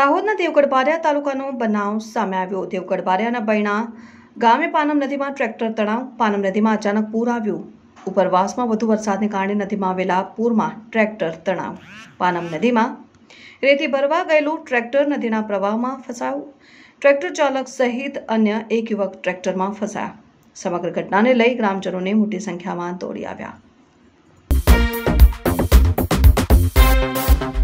દાહોદના દેવગઢ બારિયા તાલુકાનો બનાવ સામે આવ્યો। દેવગઢ બારિયાના બૈણા ગામે પાનમ નદીમાં ટ્રેક્ટર તણાવ। પાનમ નદીમાં અચાનક પૂર આવ્યું। ઉપરવાસમાં વધુ વરસાદને કારણે નદીમાં આવેલા પૂરમાં ટ્રેક્ટર તણાવ। પાનમ નદીમાં રેતી ભરવા ગયેલું ટ્રેક્ટર નદીના પ્રવાહમાં ફસાયું। ટ્રેક્ટર ચાલક સહિત અન્ય એક યુવક ટ્રેક્ટરમાં ફસાયા। સમગ્ર ઘટનાને લઈ ગ્રામજનોને મોટી સંખ્યામાં દોડી આવ્યા।